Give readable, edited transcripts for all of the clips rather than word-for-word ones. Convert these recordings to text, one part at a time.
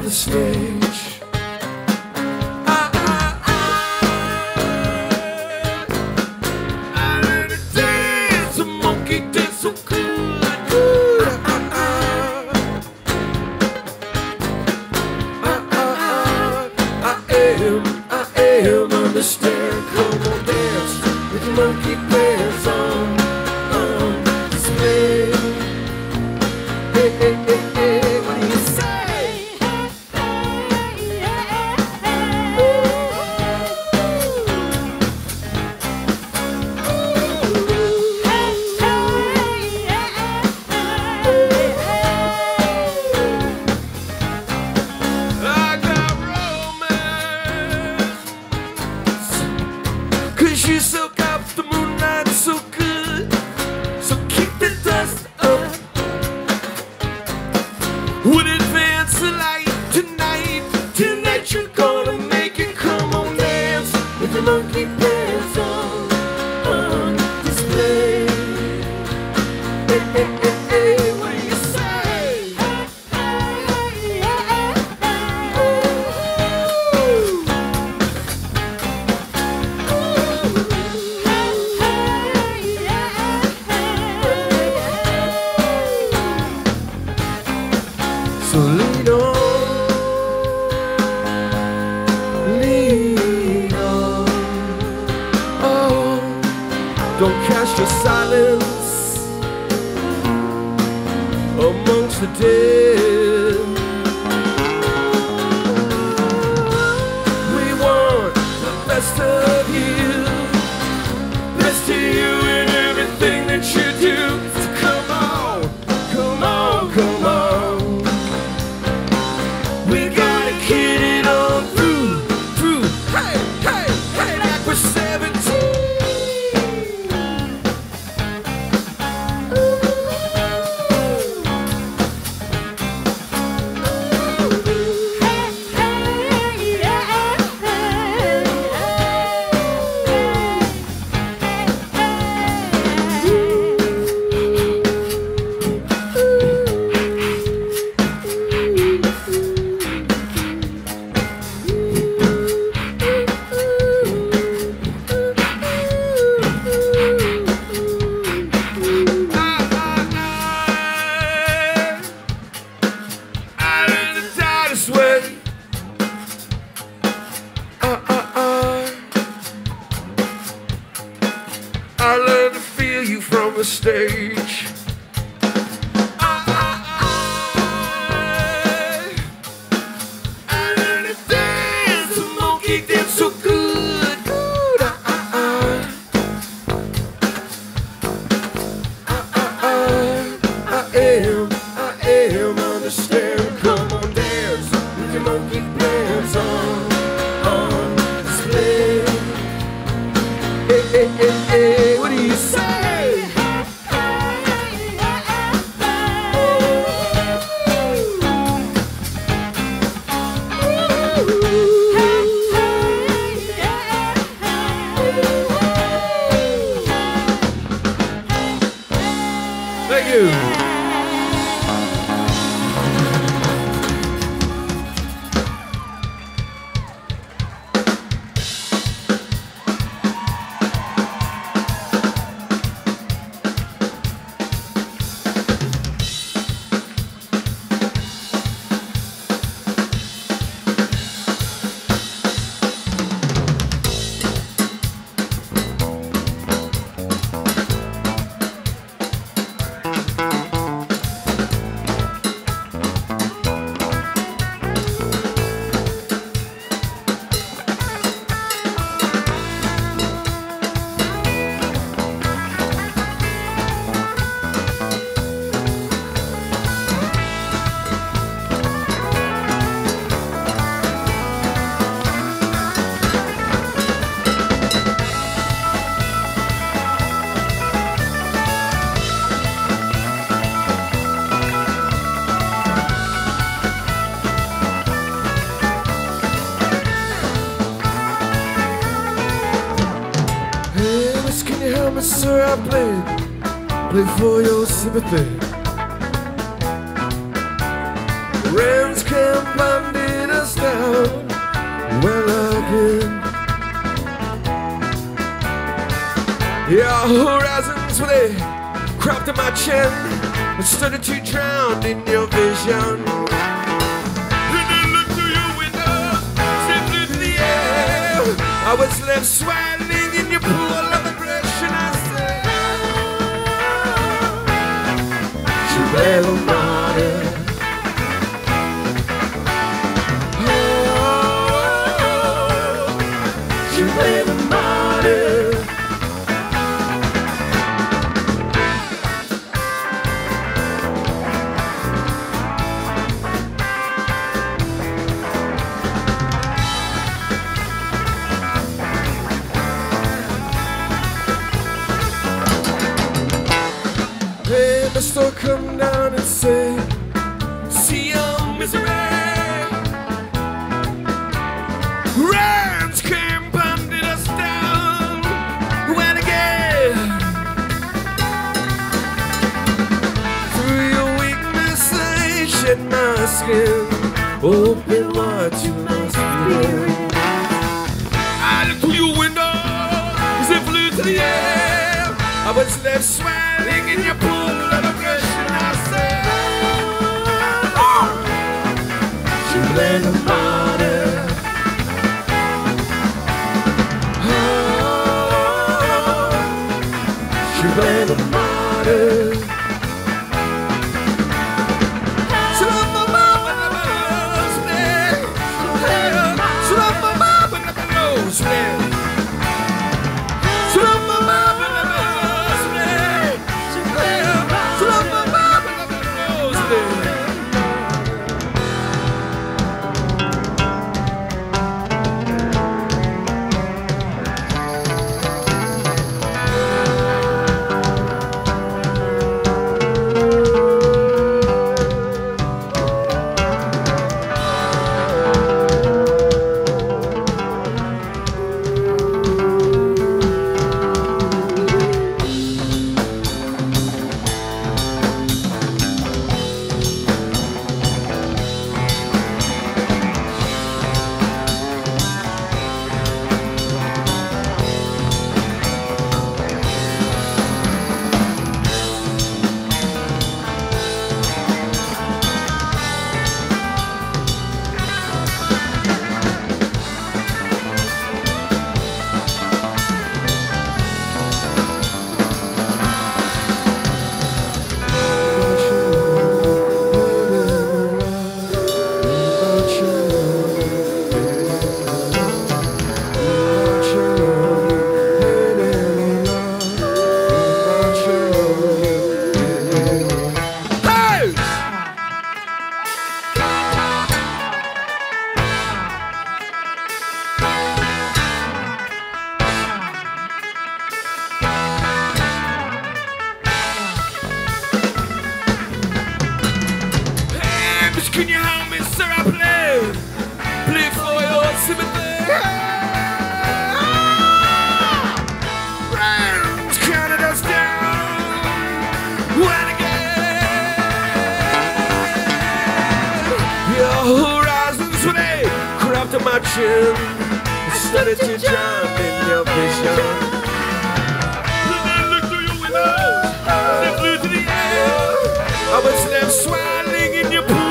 the stage. I learned to dance, a monkey dance so good. I am understand. Come on, dance with the monkey pants on display. Hey, hey, hey, hey, what do you say? I got romance, 'cause you soak up the moonlight so good. So keep the dust up. Would advance the light tonight. Tonight you're gonna make it. Come on, dance with the monkey pants on display. Hey, hey, hey, hey, what do you say? So lean on, oh, don't cast your silence amongst the dead. We want the best of you, best of you in everything that you do. So come on, come on, come on. We gotta get it on through. Hey, hey, hey, like we're 17. I learned to feel you from the stage. I learned to dance, a monkey dance so good. I am understand. Come on, dance with your monkey pants on display. Hey, hey, hey, hey, what do you say? Thank you. Sir, I play for your sympathy. Friends can't blind Your horizons, well, they cropped in my chin and started to drown in your vision. And I looked through your window, stepped through the air. I was left swallowing in your pool of aggression. I said, Je vais le marder. Je vais le marder. Hey, Mr. Come down and say, see your misery. Rains came, pounded us down, went again. Through your weakness I shed my skin, open what you must feel. I looked through your window as it flew to the air. I was left swelling in your pool of aggression. I said, oh, je vais le marder. Je vais le marder. Can you help me, sir? I play for your sympathy. Rounds counted us down, went again. Your horizons, when they cropped on my chin, started to drown in your vision. And I looked through your window, they flew to the air. I was left swallowing in your pool.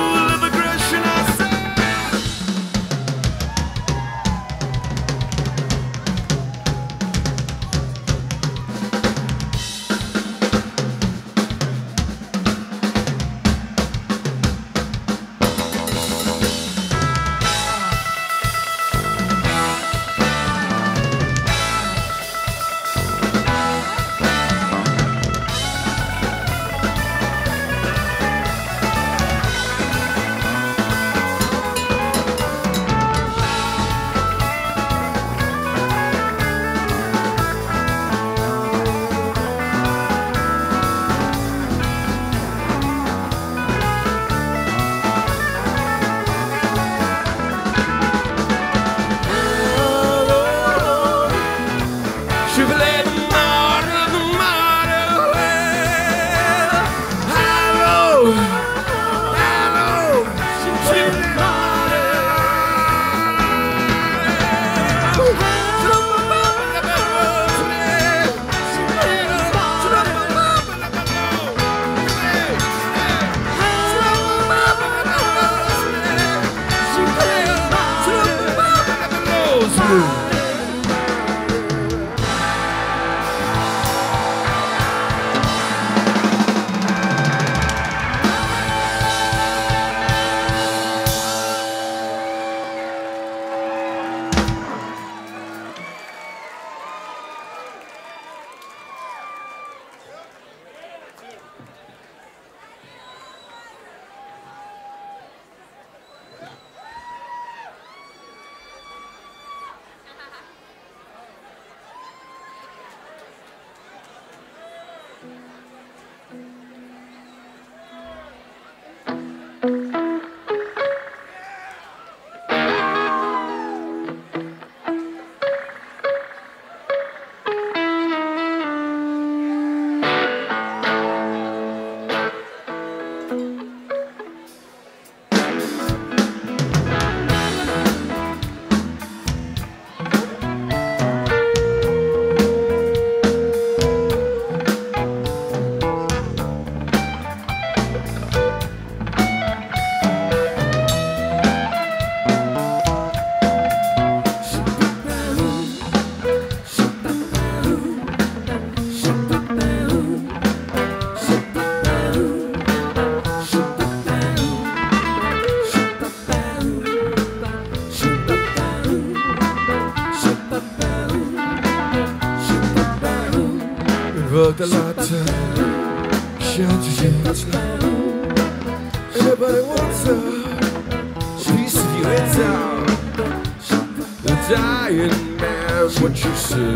Worked a lot to shout to you. Everybody wants a piece of you. It's out. The dying man, what you say.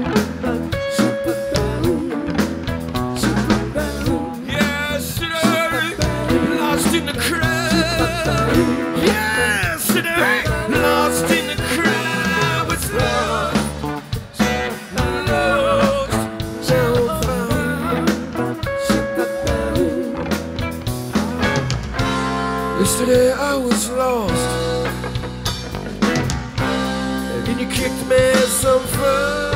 Yesterday, lost in the crowd. Yesterday, lost in the crowd. Was lost. Yesterday I was lost, and then you kicked me some fun.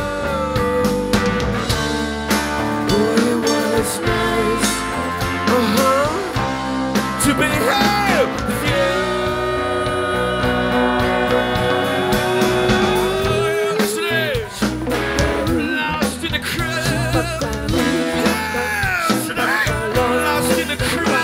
Boy, it was nice, to be here with you. Yesterday, lost in the crowd. Yesterday, lost in the crowd.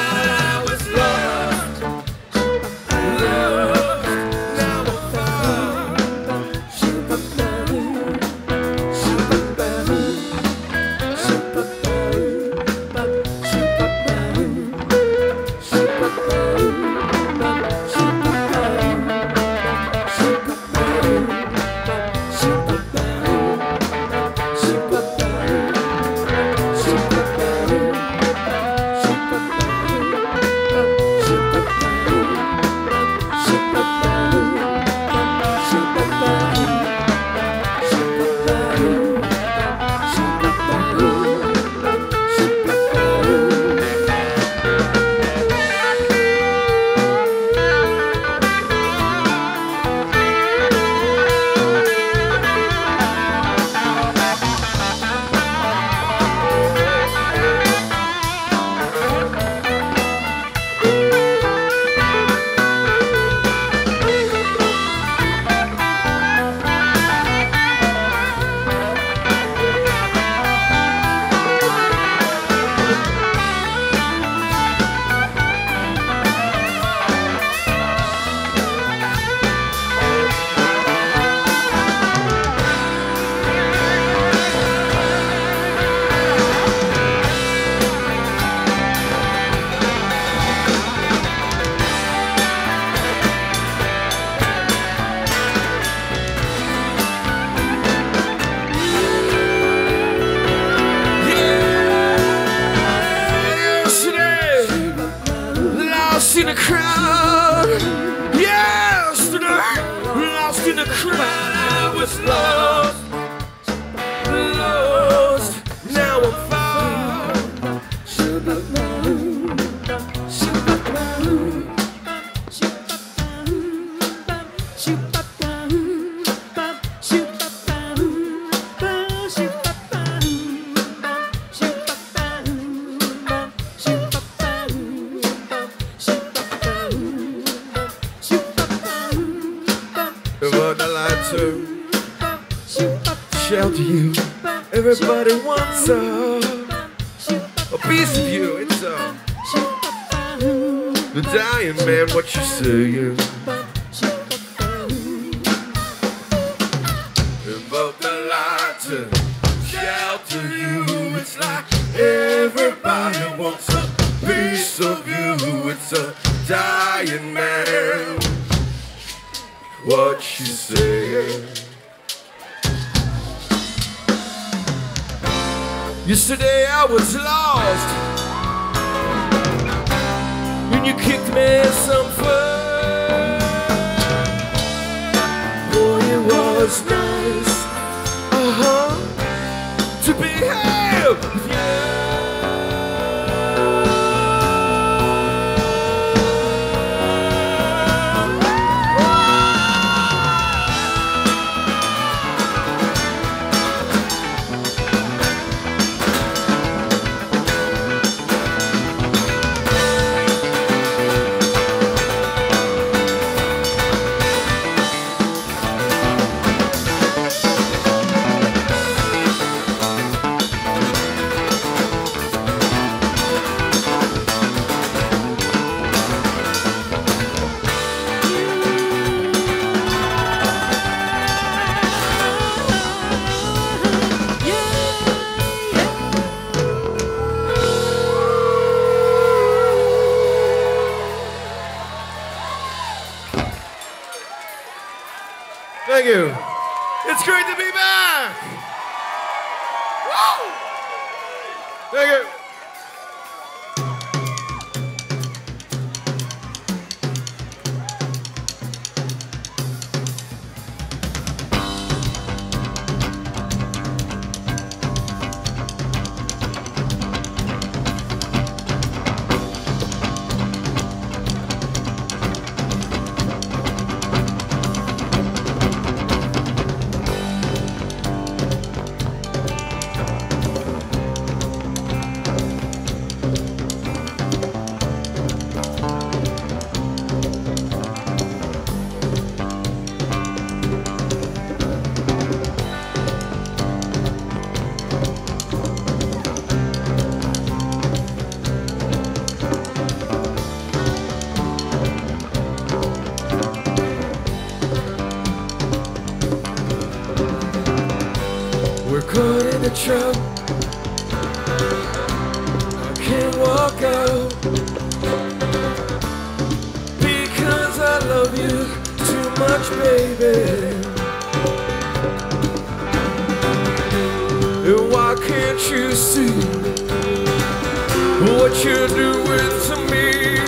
In the crowd, yesterday, lost in the crowd. I was lost, lost. Now I'm found. What I like to shelter you. Everybody wants a piece of you. It's the dying man, what you say. But I like to shelter you. It's like everybody wants a piece of you. It's a dying man, what you say. Yesterday I was lost, when you kicked me some fun. Boy, it was nice, to be here with you. Thank you. It's great to be back. Woo! Thank you. We're caught in a trap. I can't walk out because I love you too much, baby. And why can't you see what you're doing to me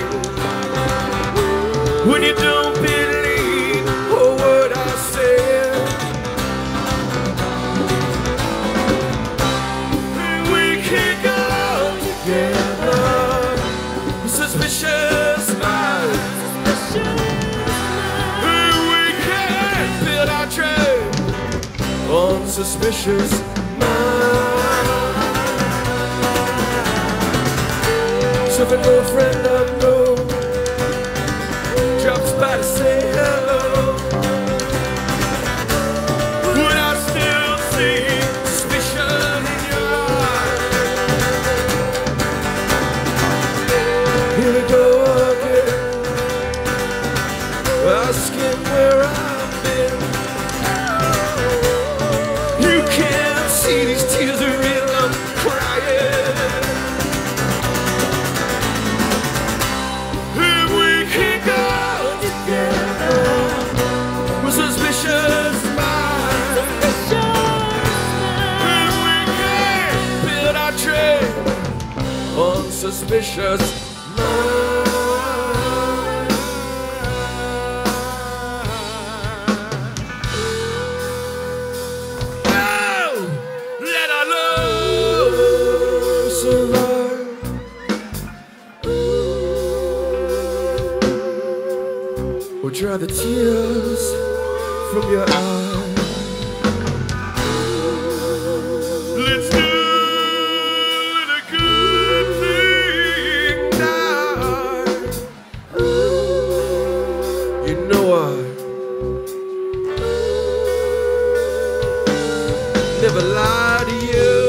when you don't believe a word I say? Suspicious minds. We can't build our trade on suspicious minds. So if an old friend I know drops by to say hello, would I still see suspicion in your eyes? Here we go again, asking where I've been. You can't see these tears are real, I'm crying. If we can go together with suspicious minds, if we can build our trade on suspicious. Or dry the tears from your eyes. Let's do the good thing now. You know I never lie to you.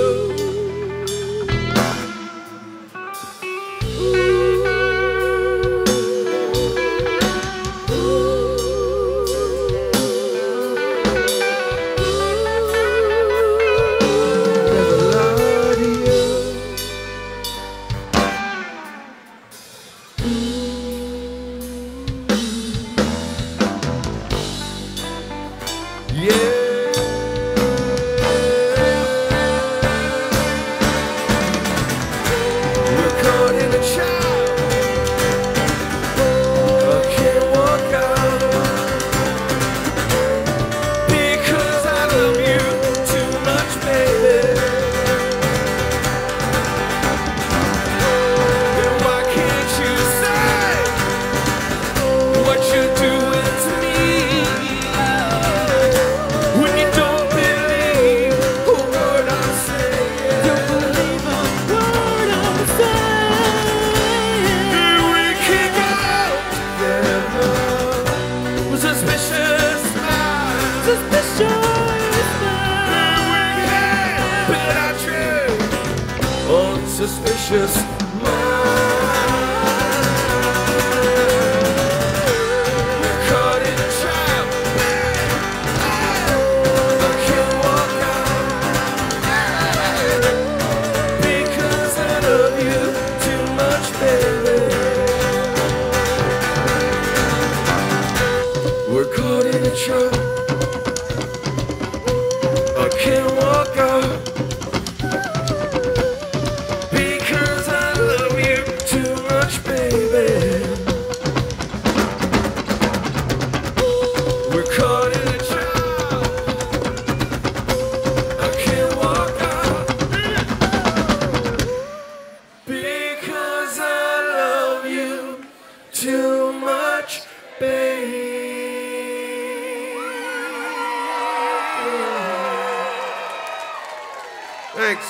Suspicious mind. We're caught in a trap. I can't walk out because I love you too much, baby. We're caught in a trap. can't walk out because I love you too much, baby. We're caught in a trap. I can't walk out because I love you too much, baby. Thanks.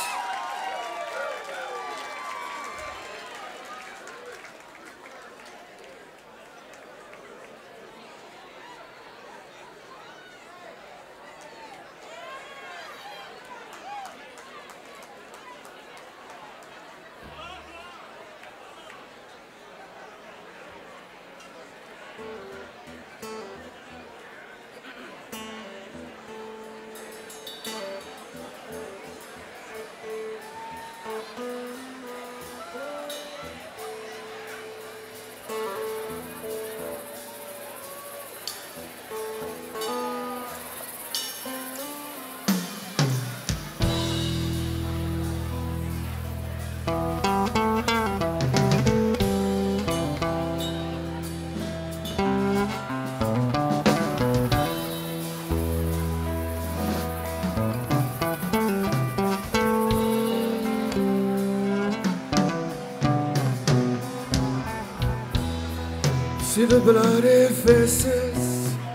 See the bloody faces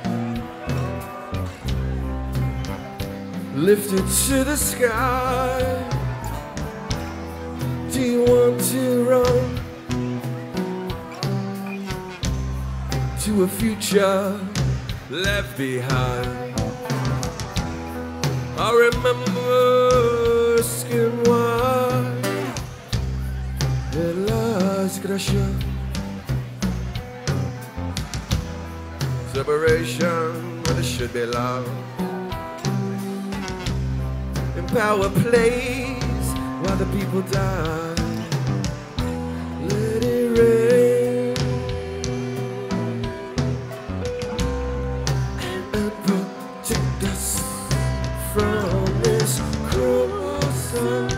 lifted to the sky. Do you want to run to a future left behind? I remember skin white, the last crusher. Separation where there should be love. In power plays while the people die. Let it rain and protect us from this cruel sun.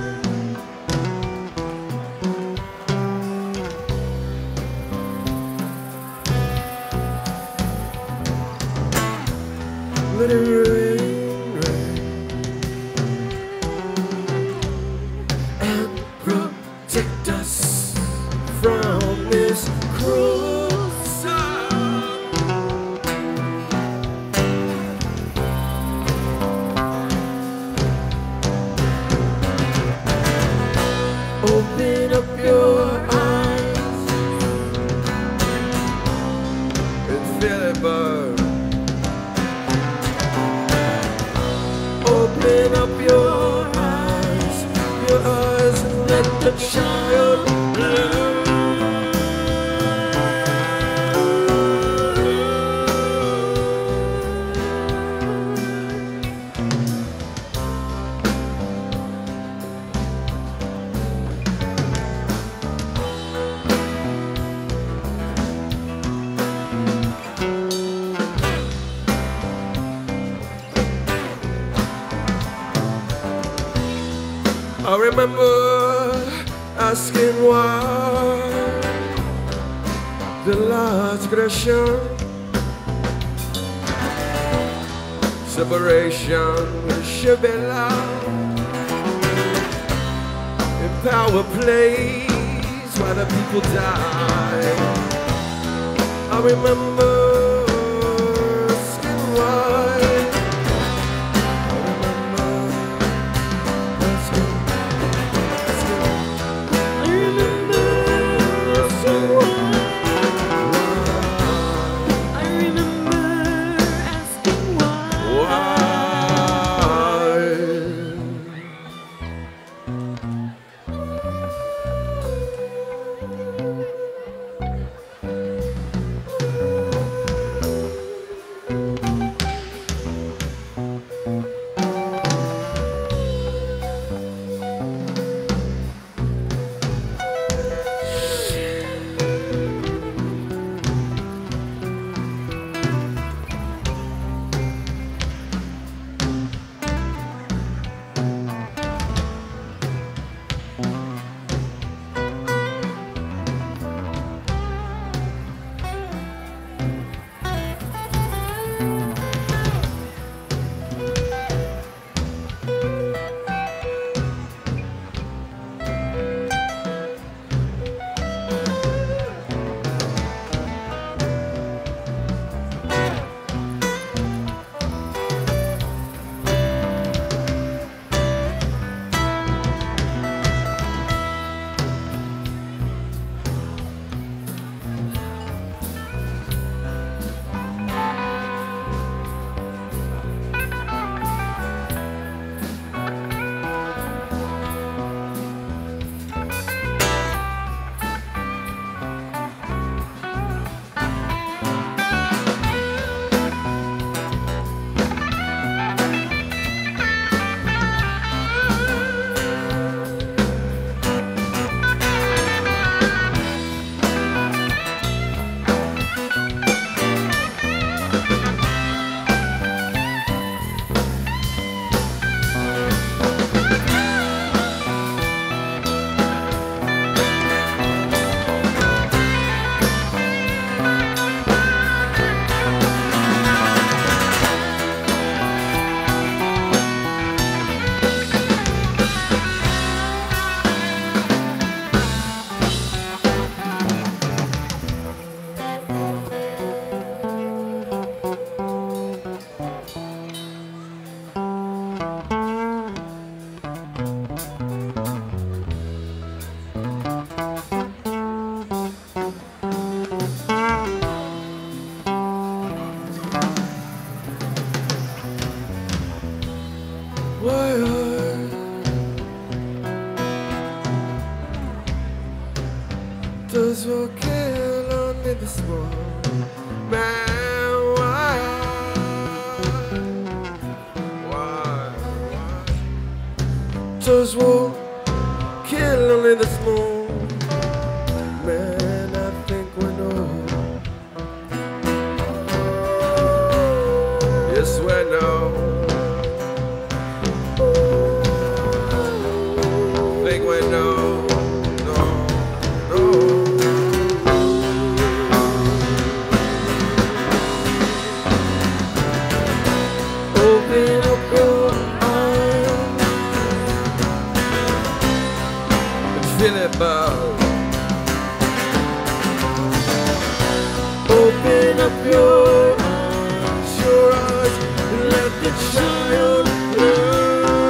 Let it rain, rain, and protect us from this cruel sun. Open up your eyes and feel it burn. Open up your eyes, and let the child bloom. I remember asking why the last aggression, separation should be loud. In power plays while the people die. I remember asking why. Why does what kill only the small man? Why does what kill only the small man? I think we know. Yes, we know. Think we know. Open up your eyes and feel it buzz. Open up your eyes and let the child learn.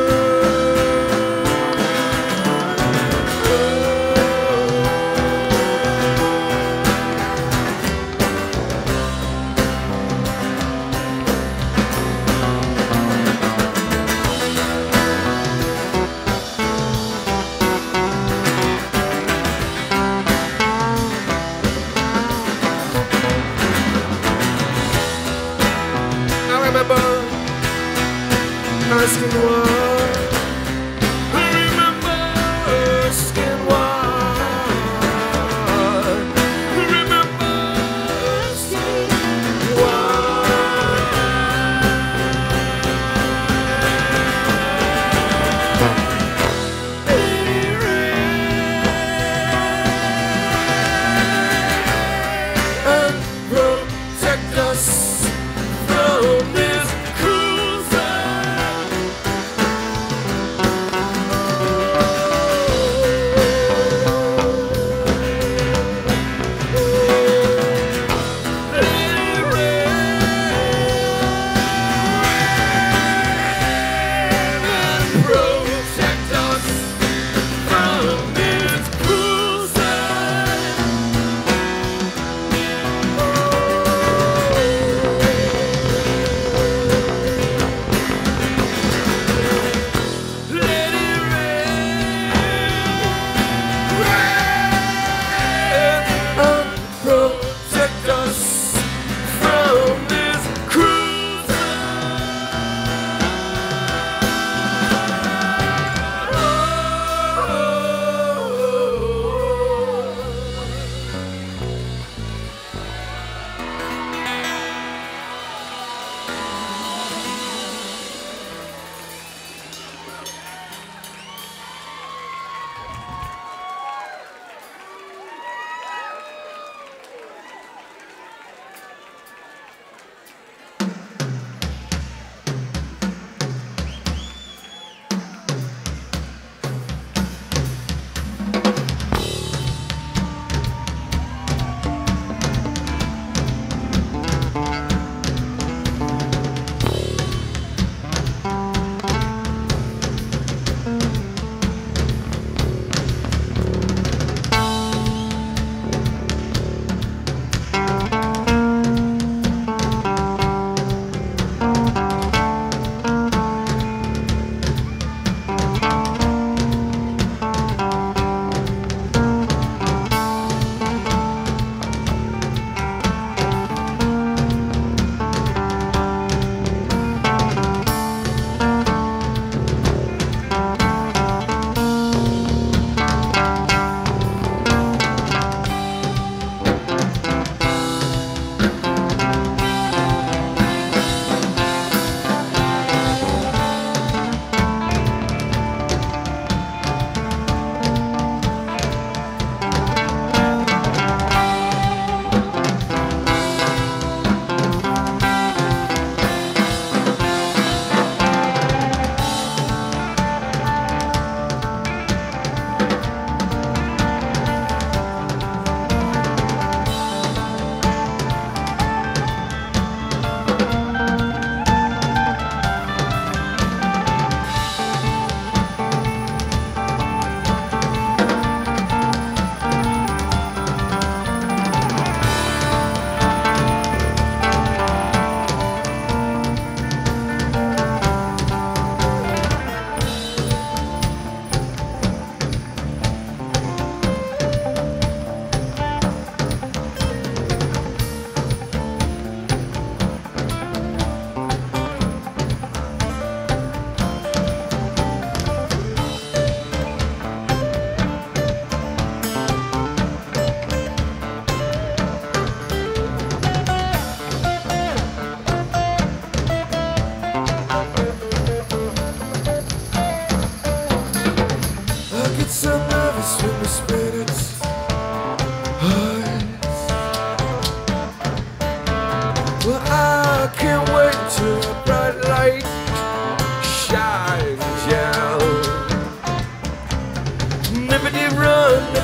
Asking why, I remember asking why, I remember asking and protect us from this cruel side.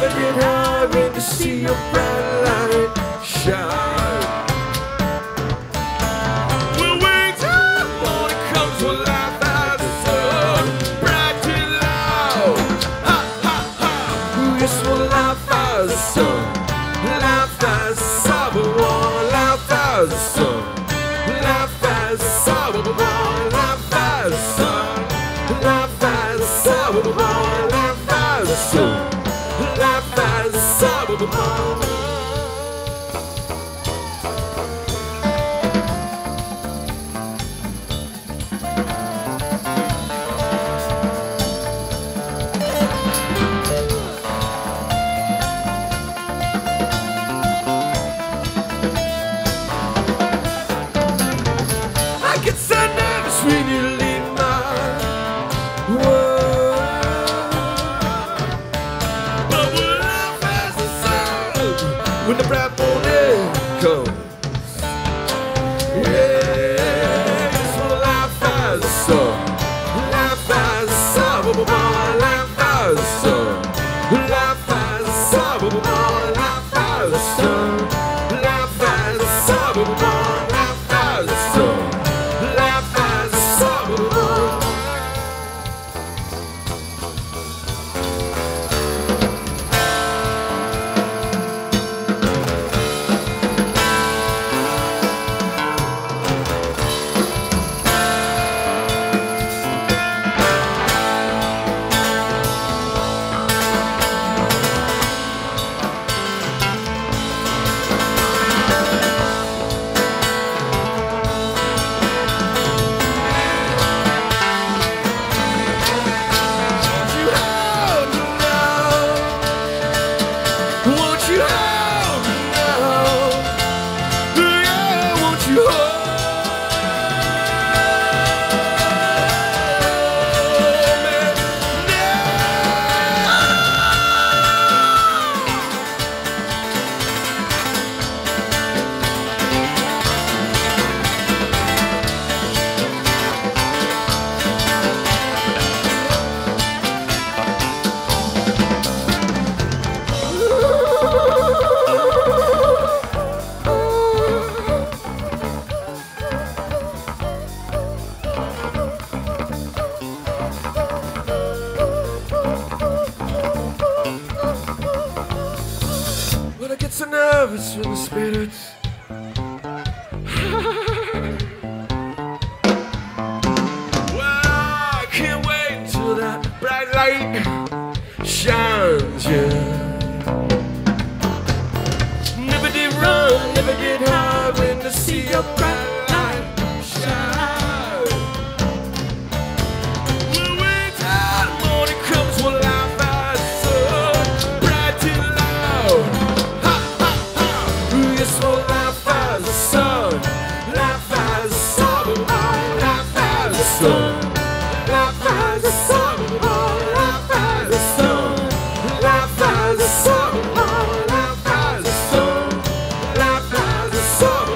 never get high when you see your bright light shine. We'll wait till the morning comes when life has the sun bright and loud. Ha ha ha! Yes, when life has the sun, life has the sun, life has the sun, life has the sun, life has the sun, life has the sun, life has the sun, life has the sun. I get so nervous when you leave my world. But when life has the sun, when the bright morning comes, yeah, it's when life has the sun, life has the sun, life has the sun, life has the sun, life has the sun, life has the sun, life has the sun. Life has a summer. Won't you hold me now? Yeah, won't you hold me when I get so nervous when the spirits well, I can't wait till that bright light shines, yeah. Never did run, never did hide when to see your bright light shine. We'll wait till the morning comes when life has sun bright and loud. Ha ha ha! Yes, well, life has the sun, life has the sun, life has the sun, life has the sun, life has the sun, life has the sun, life has the sun, life has the sun.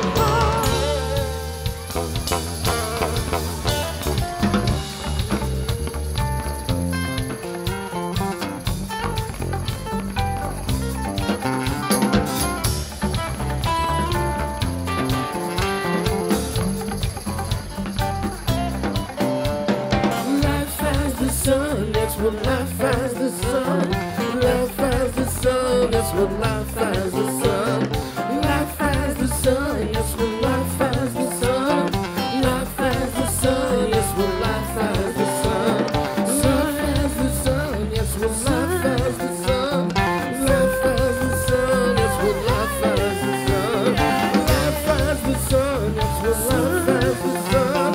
Life has the sun, that's what life has the sun. Life has the sun, that's what life has the sun. Life has the sun, that's what life has the sun. Life has the sun, that's what life has the sun. Life has the sun, that's what life has the sun. Life has the sun, that's what life has the sun. Life has the sun, that's what life has the sun.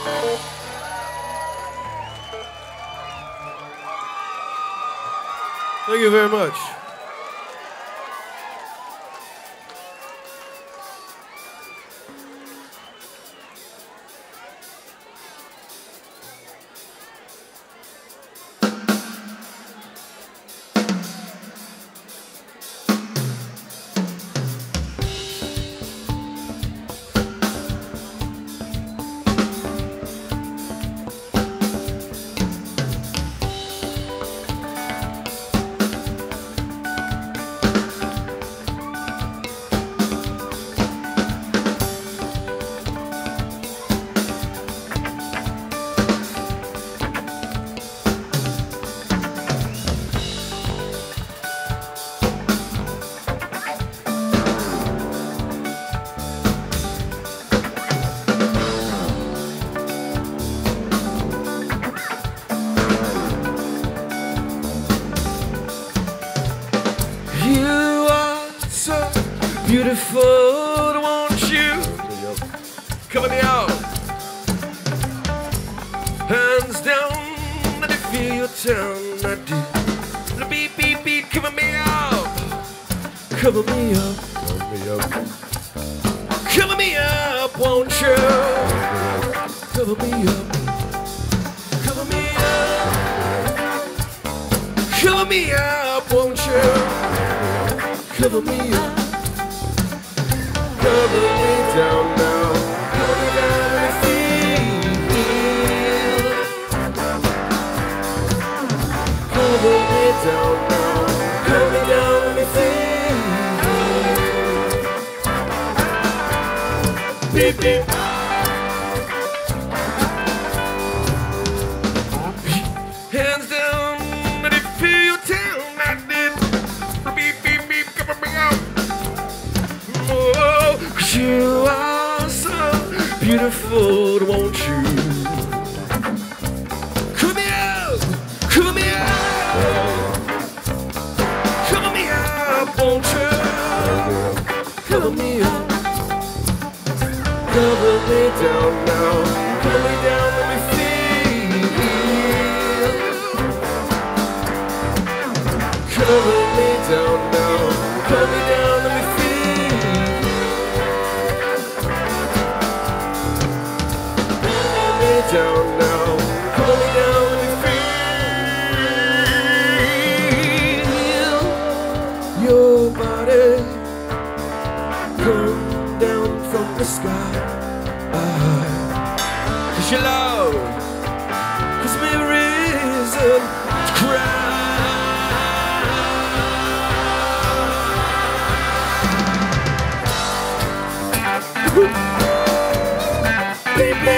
Thank you very much. You are so beautiful, won't you? Come me out. Hands down, let me feel your town. I do. The beat, beat, beat, cover me up. Cover me up. Cover me up, won't you? Cover me up. Cover me up. Cover me up, won't you? Cover me up, cover me down now, cover me down and feel. Cover me down now, cover me down and feel. Beep beep. Hands down, let it feel your town. I did. Beep beep beep. Oh, 'cause you are so beautiful, won't you? Cover me up, cover me up, cover me up, won't you? Cover me up, cover me down now, cover me down, let me feel. Cover me down now, cover me down, let me feel. Down now, cover me down, let me feel your body come down from the sky. 'Cause your love gives me reason to cry. Baby.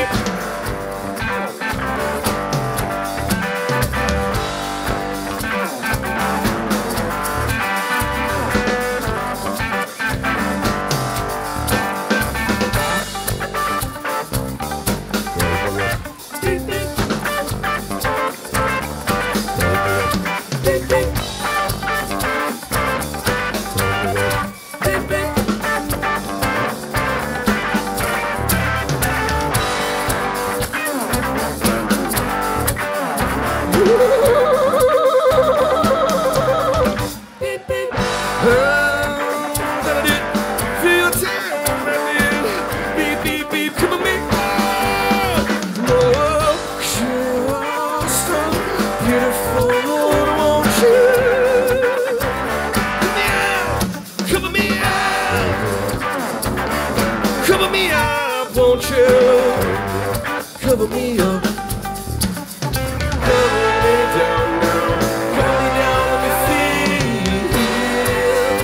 Cover me up, won't you? Cover me up. Cover me down now. Cover me down, let me feel.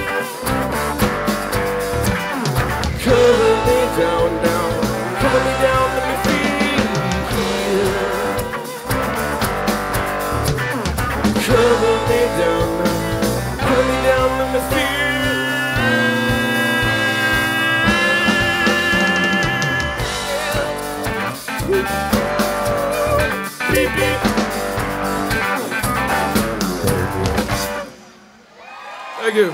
Cover me down now. Cover me down, let me feel. Cover me down now. Cover me down, let me feel. Beep, beep. Thank you.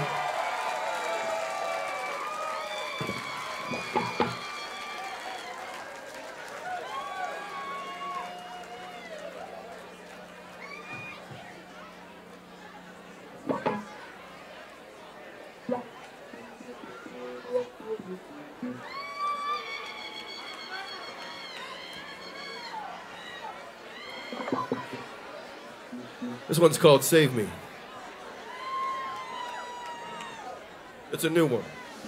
This one's called Save Me. It's a new one.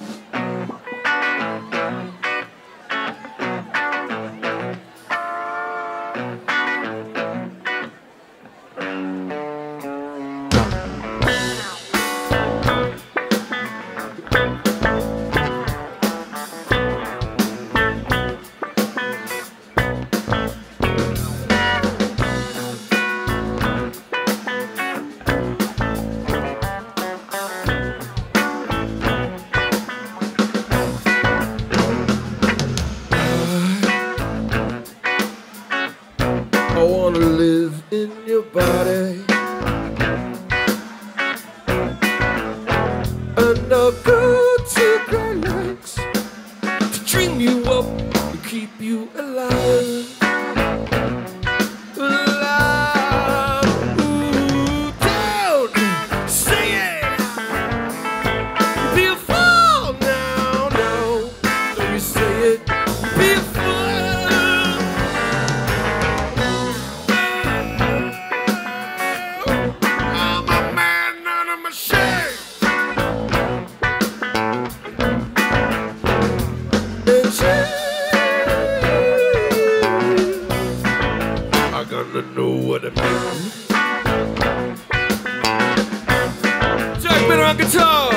I wanna live in your body, and I'll go to great lengths to dream you up and keep you alive. Alive. Ooh, don't say it. Be a fool now, no. Don't you say it. Be a fool. I gotta know what it means. Jack Miller on guitar.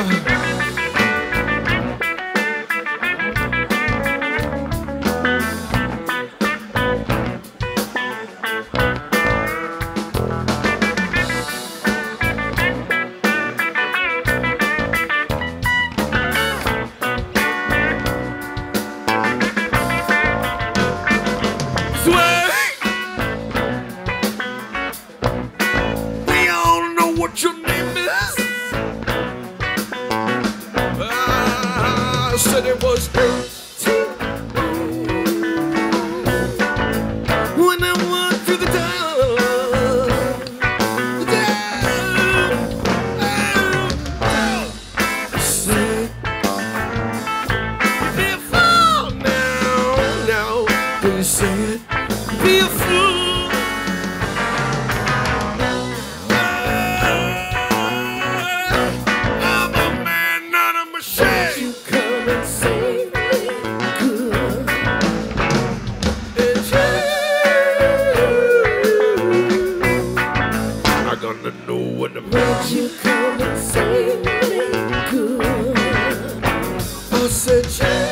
What your name is? I said it was when I walked through the door. Say, be a fool now, now. Do you say it? Be a fool. Gonna know what it means. Won't you come and save me good? I said,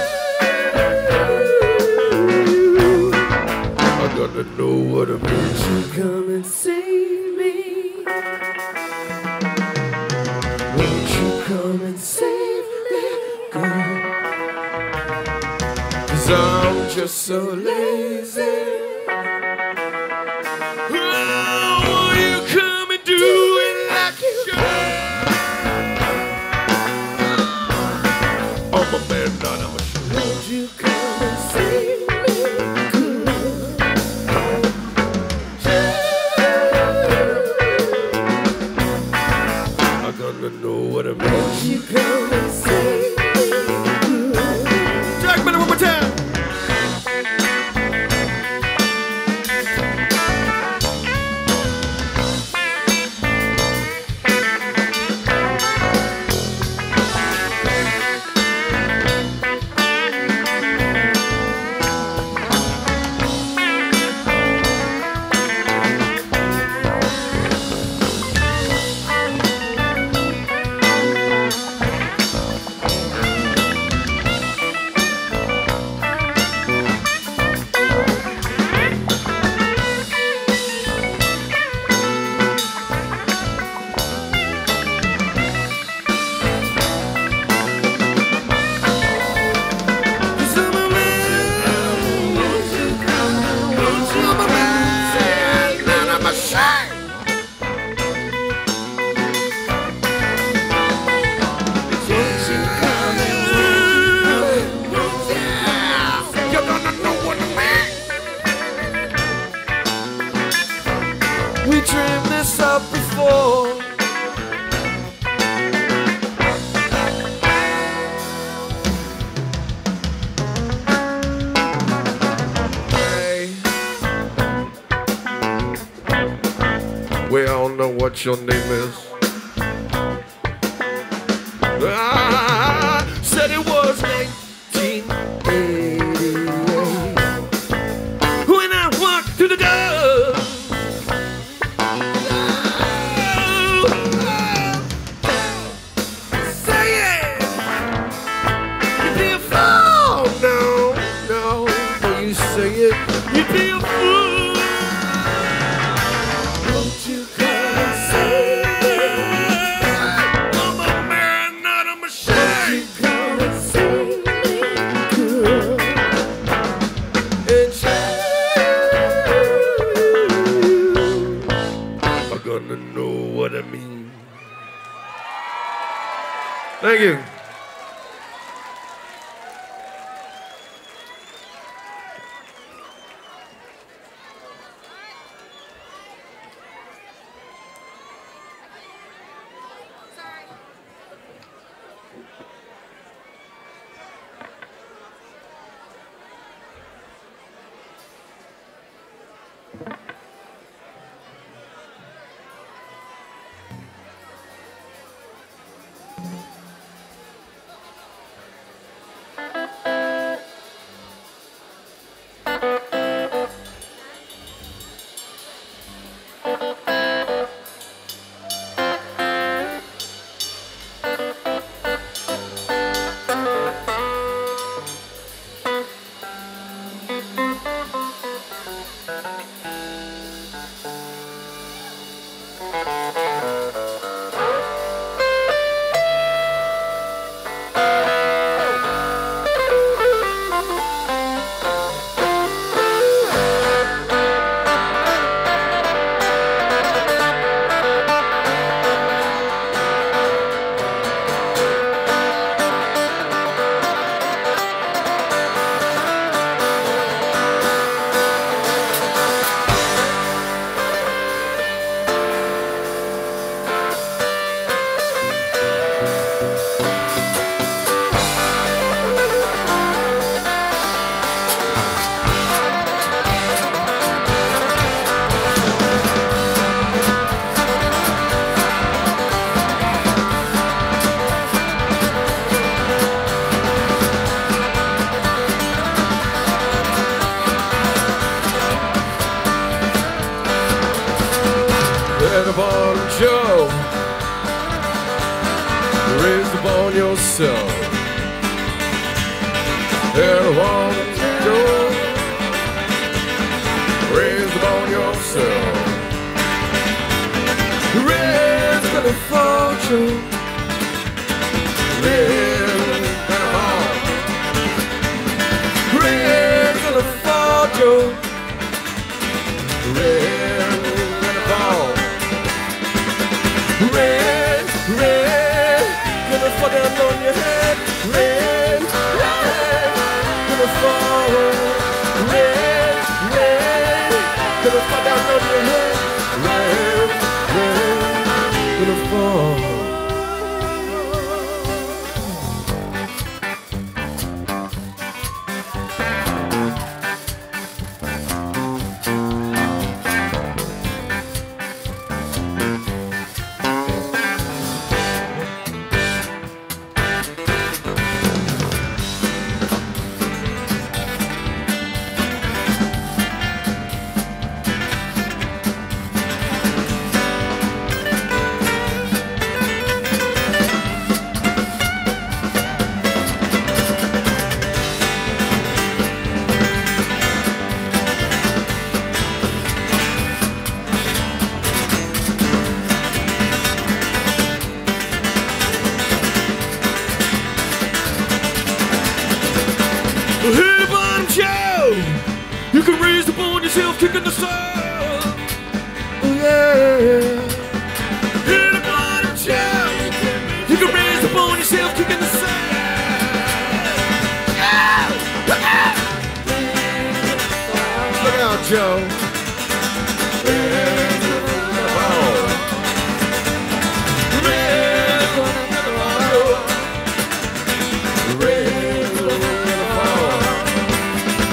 I gotta know what it means. Won't you come and save me? Won't you come and save me good? 'Cause I'm just so lazy. Oh, you come and do it like you should. I'm a man, not a machine. Won't you come and save me good? I gotta know what it means. Won't you come and save me good? Jack Miller, one more time. We dreamed this up before. Hey. We all know what your name is. I said it was 1988 when I walked through the door. Say it. You'd be a fool. No, when you say it, you'd be a fool. Won't you come and say it? I'm a man, not a machine. Won't you come and say it good? And you are gonna know what I mean. Thank you. Head upon Joe, raised upon yourself. Head upon Joe, raised upon yourself. Raised to the fortune, raised to the fall. Raised to the fortune, raised to the fall. Rain, rain, gonna fall down on your head. Rain, rain, gonna fall. Rain, rain, gonna fall down on your head. Rain, rain, gonna fall. Hey, Bottom Joe, you can raise the bone yourself, kicking the sun. Oh, yeah. Hey, the Bottom Joe, you can raise the bone yourself, kicking the sun. Look out, Joe.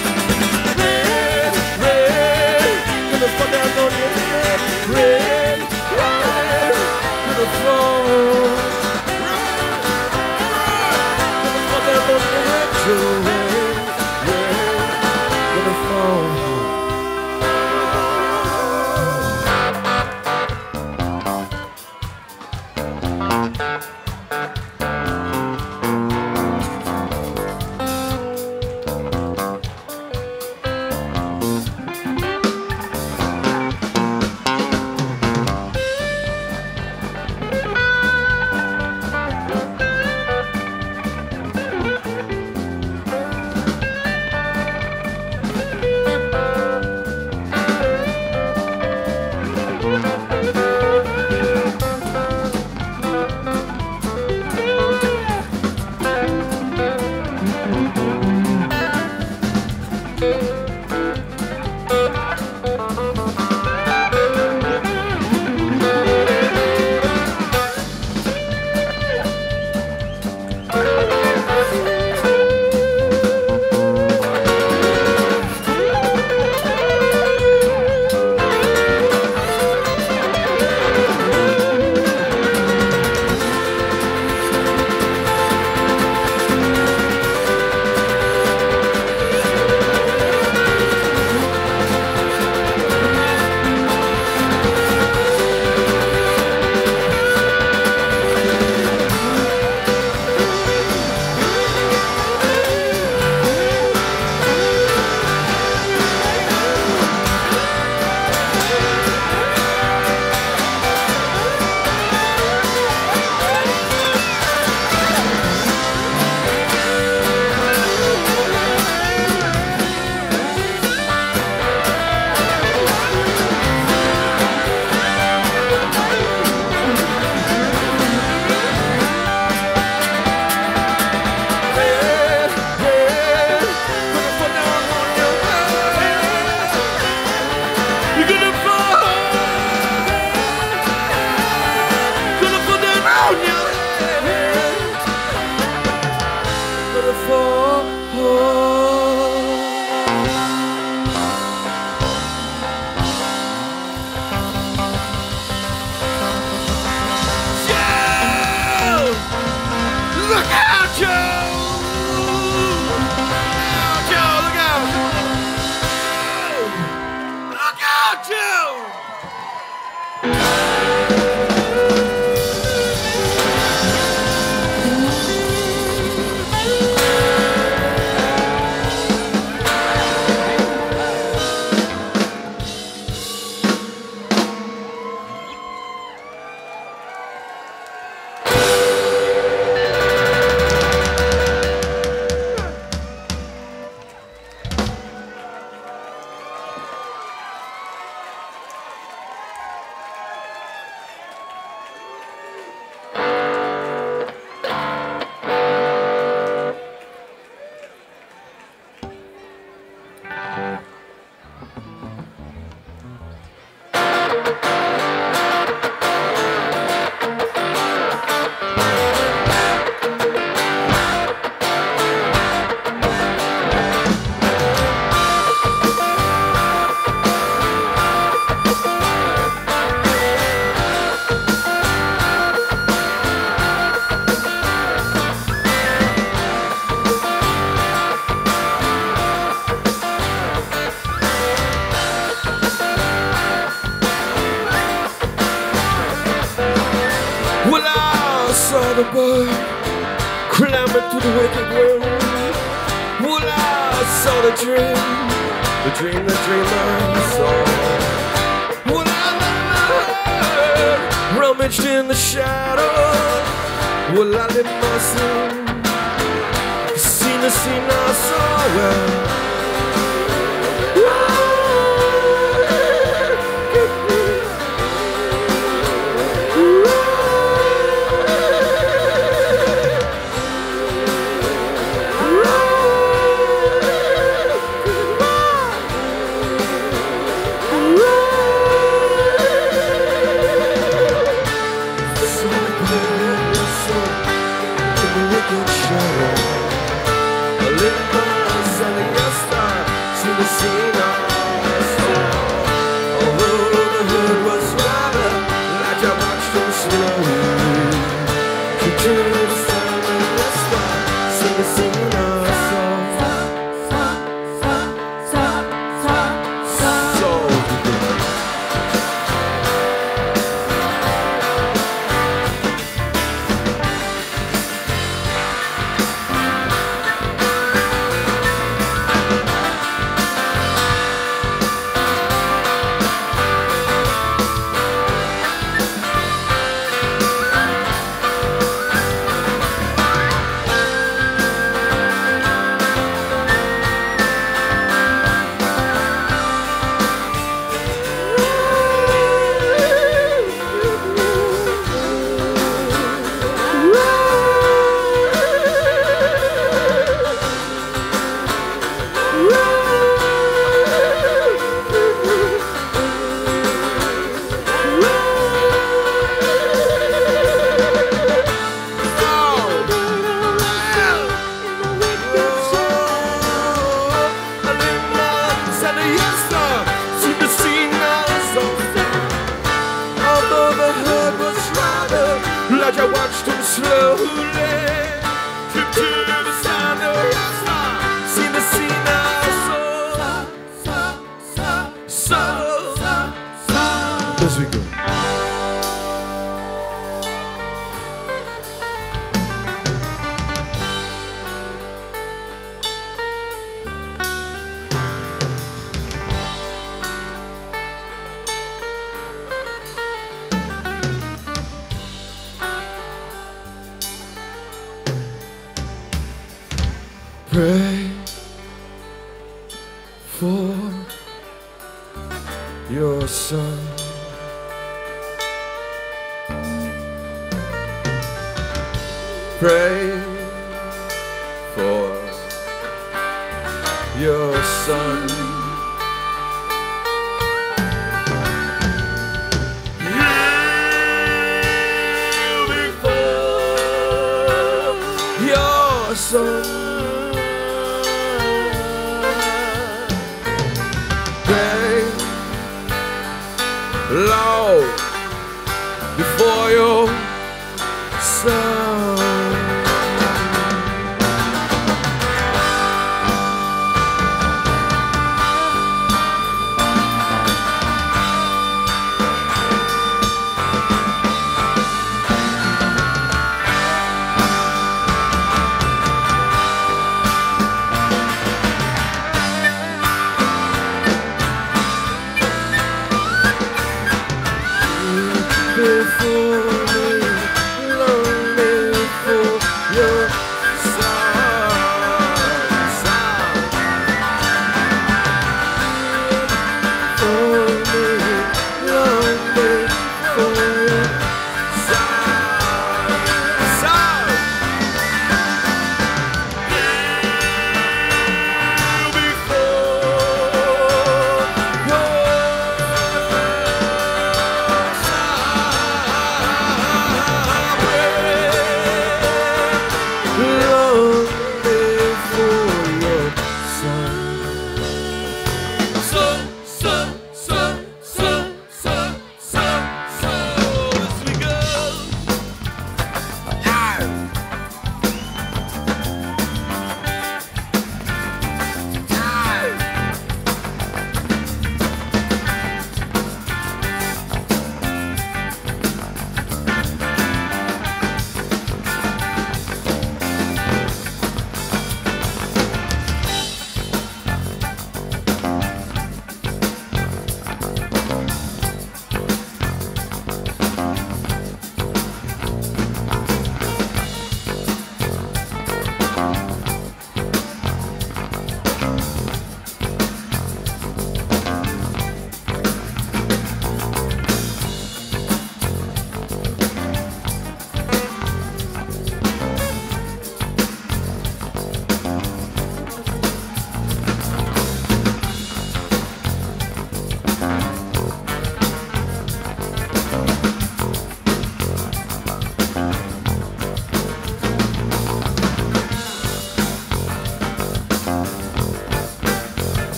Rain, saw the bird clambering through the wicked world. Well, I saw the dream the dreamer saw. Well, I rummaged in the shadows. Well, I lit my scene, the scene I saw. Well, I watched him slowly trip to the sound of your star. See the scene I saw. As we go. Pray for your son. Pray for your son. Kneel before your son. Low before your son.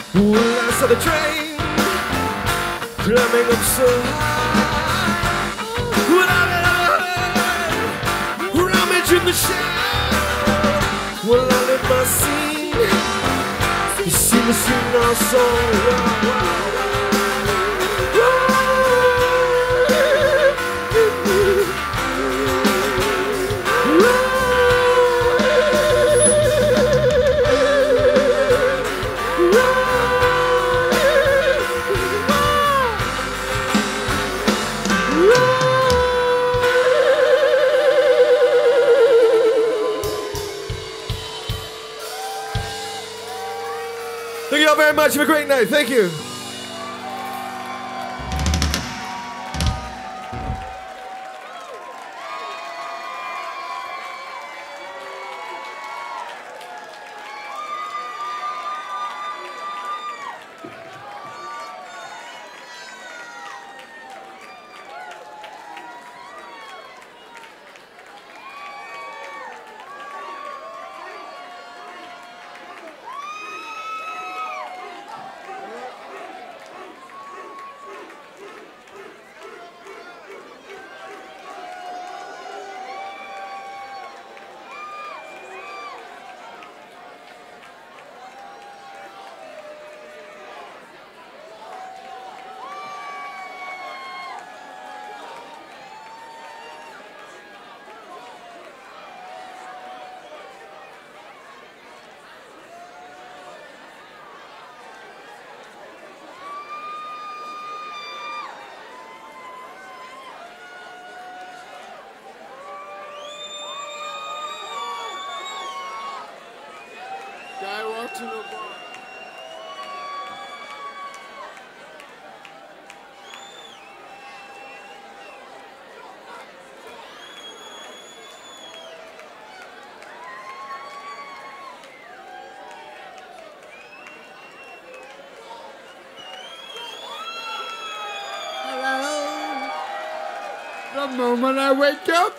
When I saw the train climbing up so high, when I'm in the shadow, well, I live my scene. You see me sing our song. Thank you all very much. Have a great night. Thank you. Guy walked to the bar. Hello. The moment I wake up.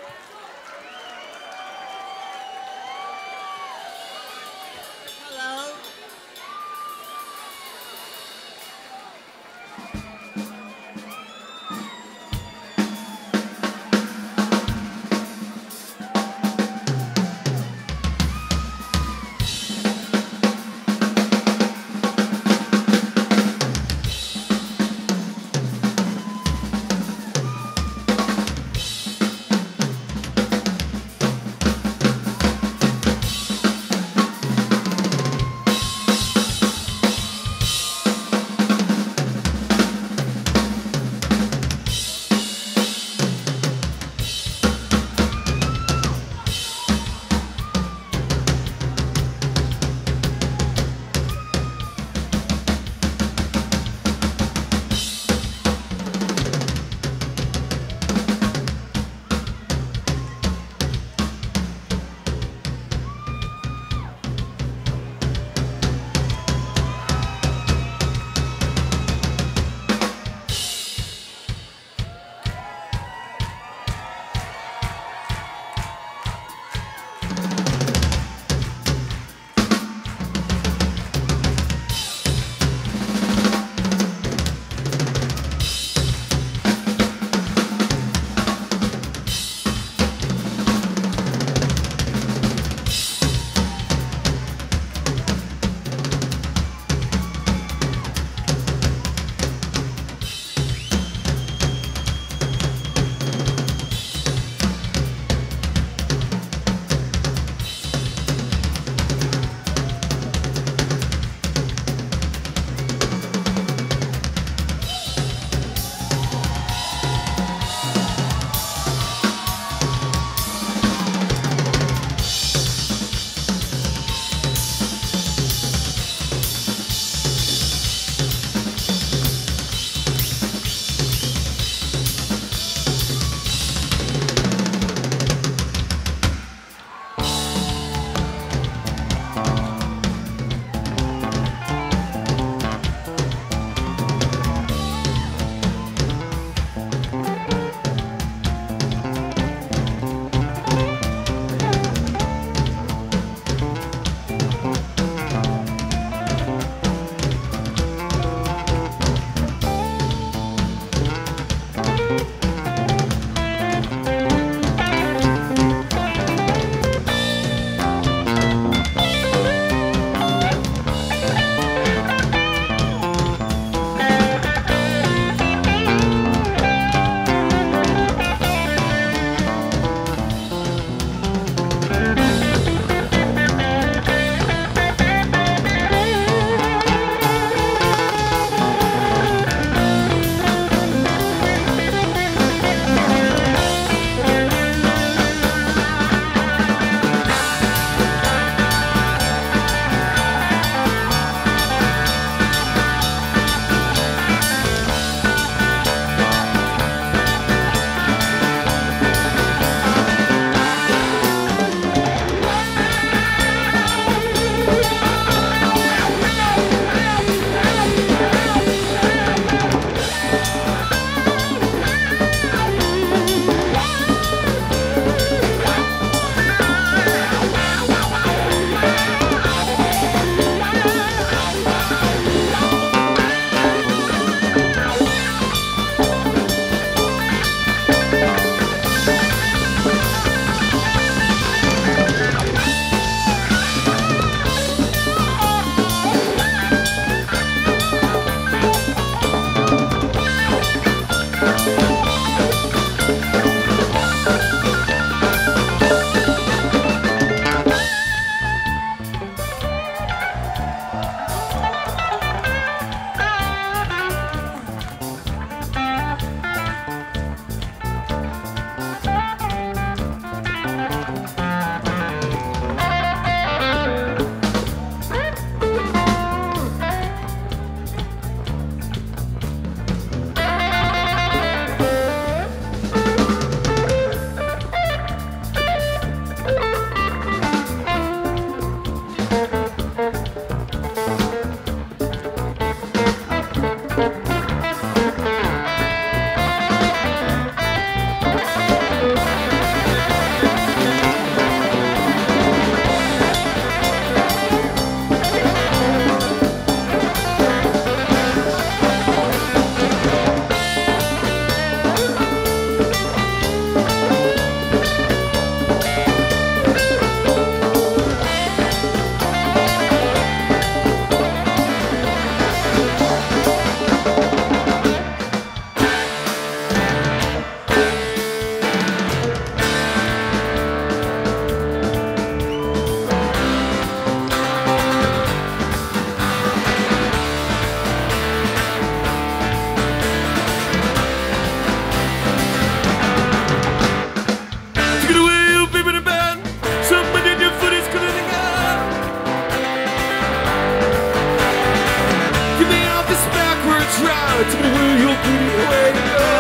take it away, your pretty way to go.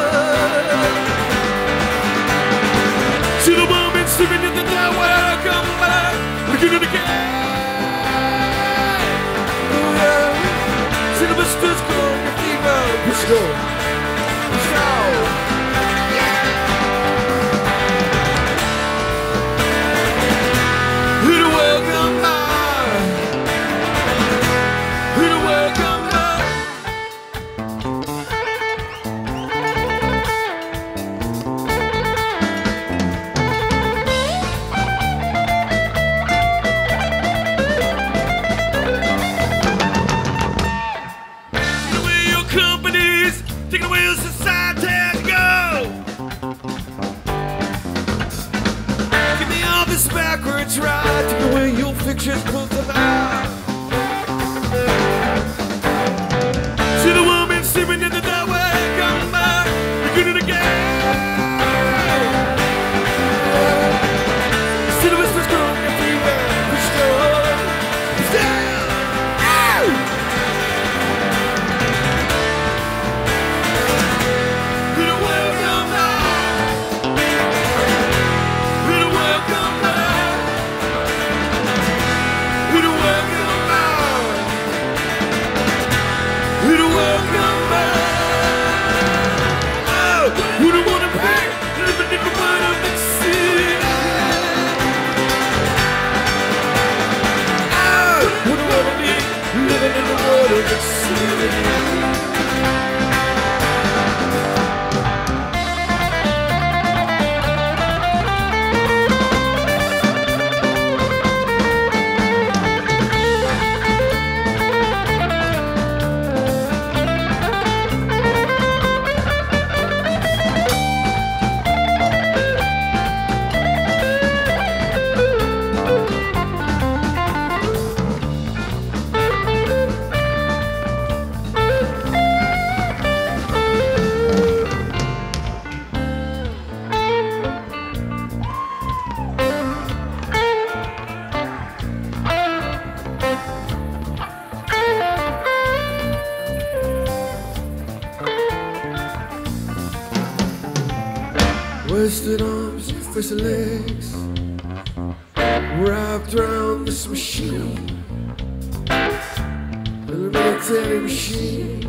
See the woman sleeping in the night when I come back, looking at the cat. Oh yeah, see the mistress going to fever, push go, push go. Take away your society and go. Give me all this backwards ride. Take away your fictions, put them out. See the woman sleeping in the doorway. Come back, you're good again. See the whispers growing everywhere. Push down, push down. Wasted arms, wasted legs, wrapped around this machine, a military machine,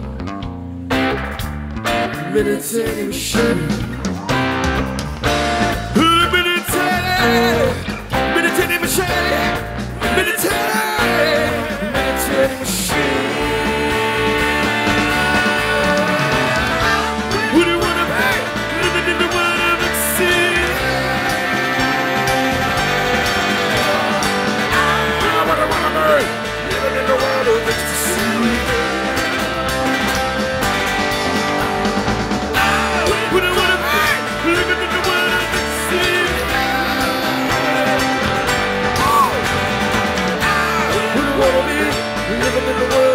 military machine, military machine, military machine. Who do you wanna be? Living in the world of exceed. What do I wanna be? Living in the world of ecstasy. Who do you wanna be? Living in the world of ecstasy. Who do you wanna be? Living in the world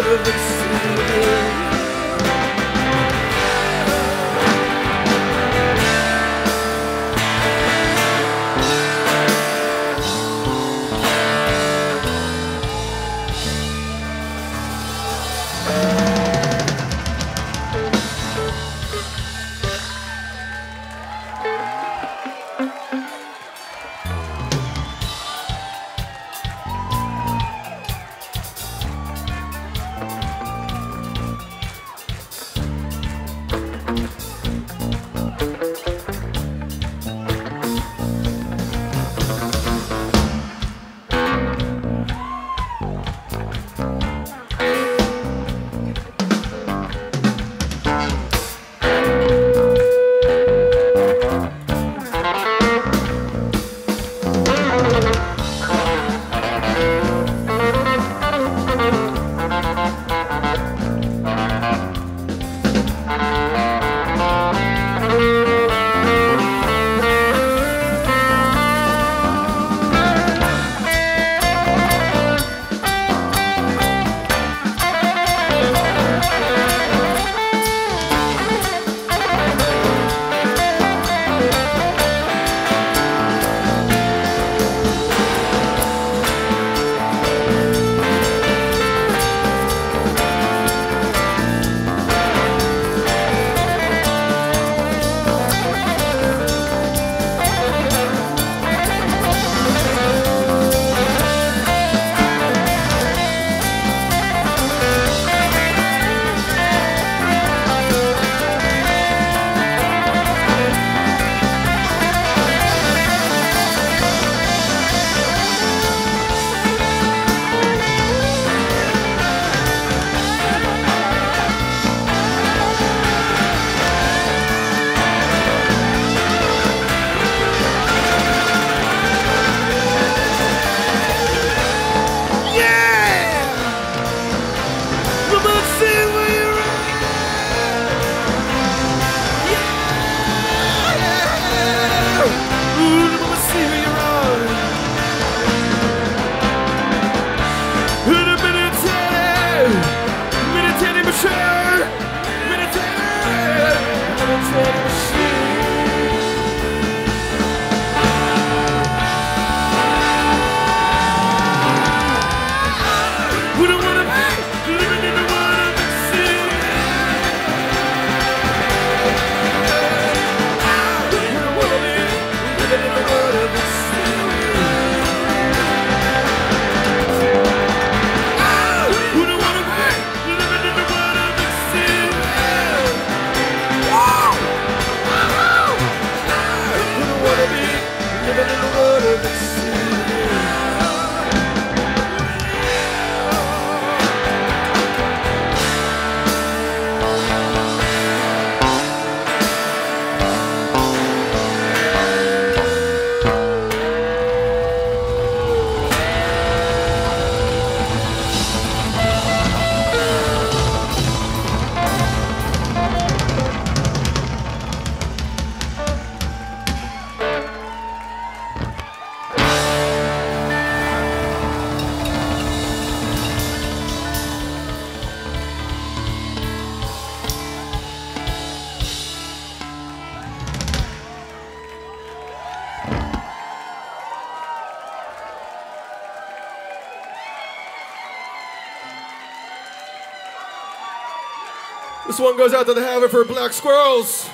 This one goes out to the Haverford Black Squirrels.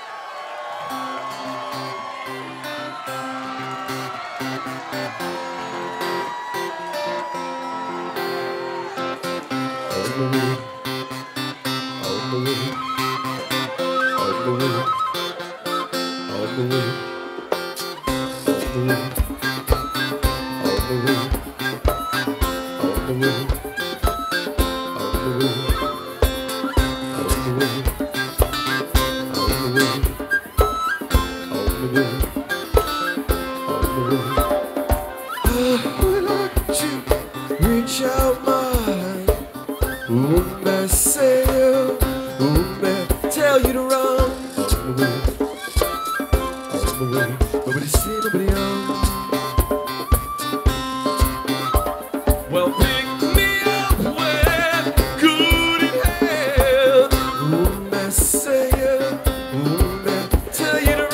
Reach out my hand, say you, tell you to run. Nobody see, nobody else. Well, pick me up when good in hell. Say you, tell you to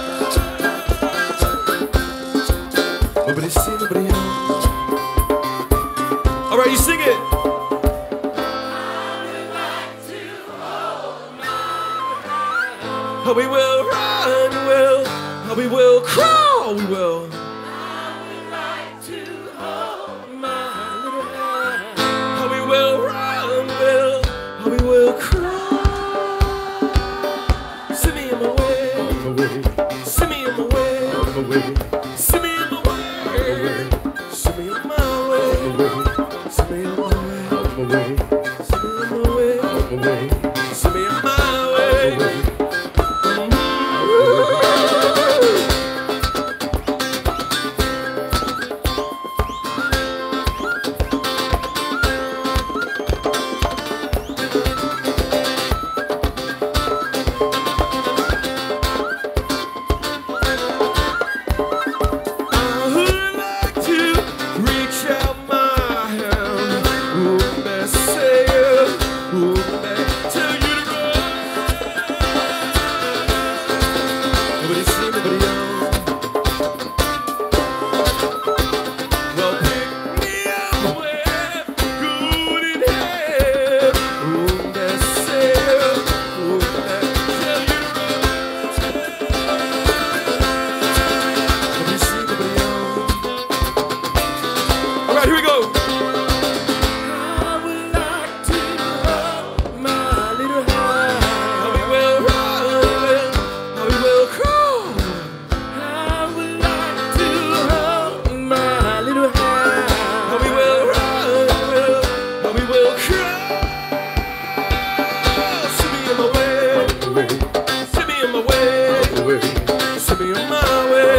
run. Nobody see, nobody else. All right, you sing it. How we will run, will, how we will crawl, we will. I would like to hold my little hand. How we will run, will, how we will crawl. Send me in my way, send me in my way, send me in my way, send me in my way, send me in my way, send me in my way, send me in my way. Here we go. I would like to hold my little hand. How we will run, how we will crawl. I would like to hold my little hand. How we will run, how we will crawl. Send me in my way, send me in my way, send me in my way.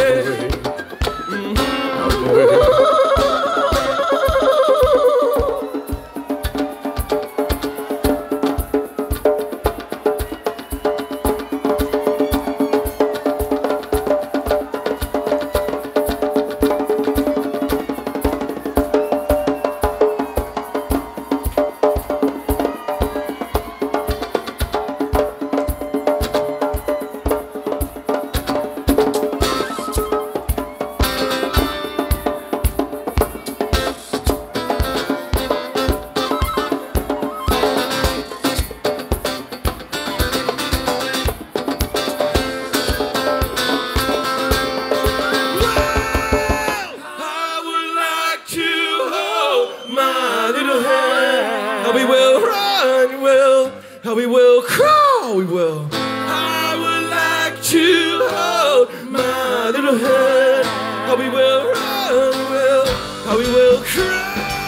How we will run, will, how we will crawl, we will. I would like to hold my little hand. How we will run, will, how we will crawl.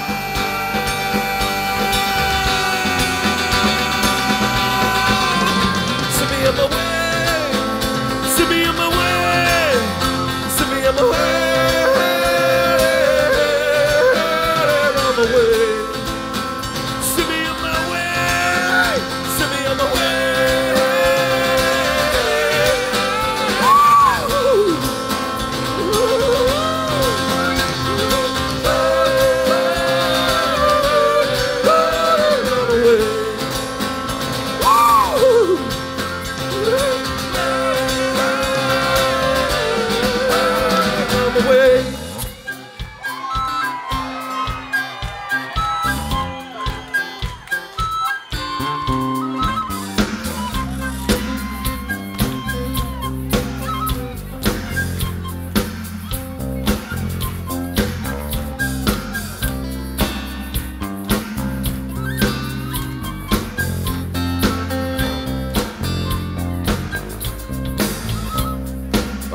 Send me on my way, send me on my way, send me on my way, on my way.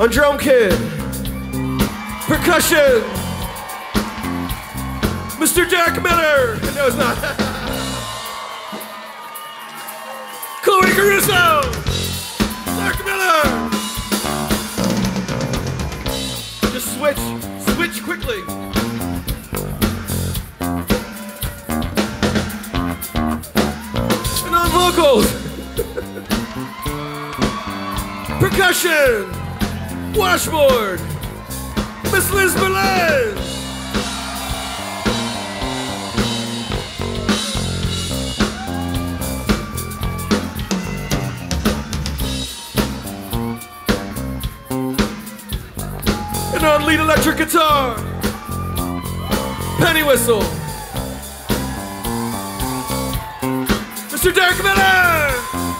On drum kit, percussion, Mr. Derek Miller. No, it's not. Corey Caruso, Derek Miller. Just switch quickly. And on vocals, percussion, washboard, Miss Liz Berlin. And on lead electric guitar, penny whistle, Mr. Derek Miller,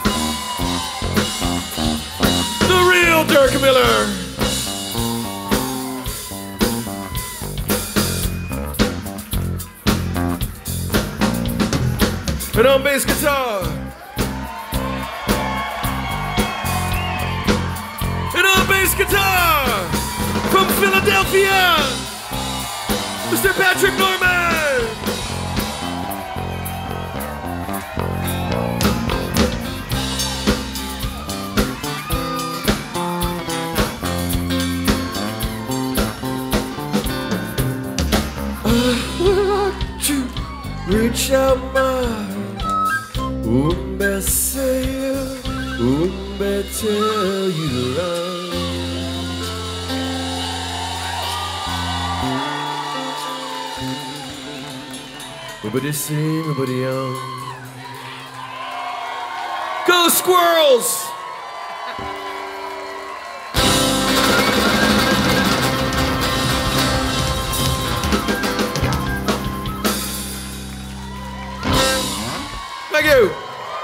the real Derek Miller. And on bass guitar, and on bass guitar, from Philadelphia, Mr. Patrick Norman. I want to reach out my say tell you love. Nobody see, nobody else. Go Squirrels! Thank you.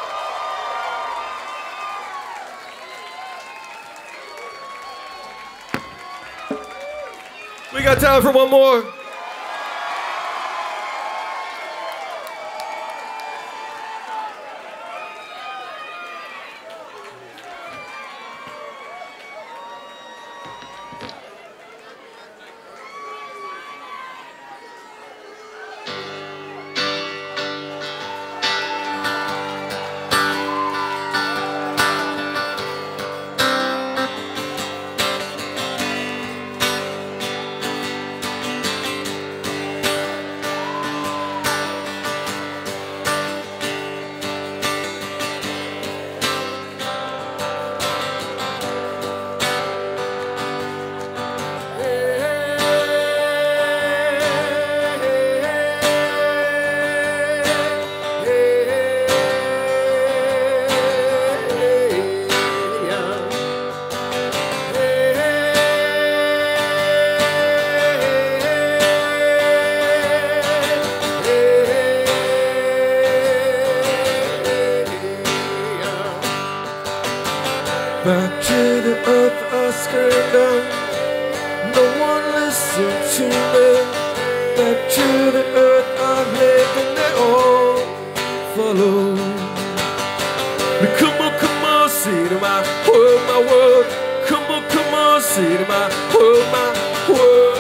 We got time for one more. Back to the earth I screamed down. No one listened to me. Back to the earth I lived and they all followed. Come on, see to my world. Come on, see to my world.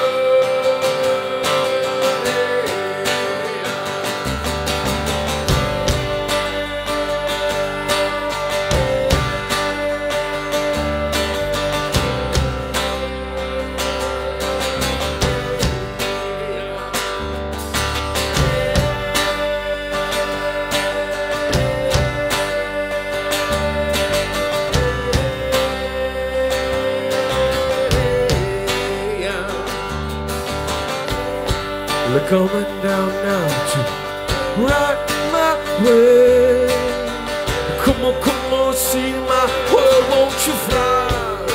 We're coming down now to right my way. Come on, see my world, won't you fly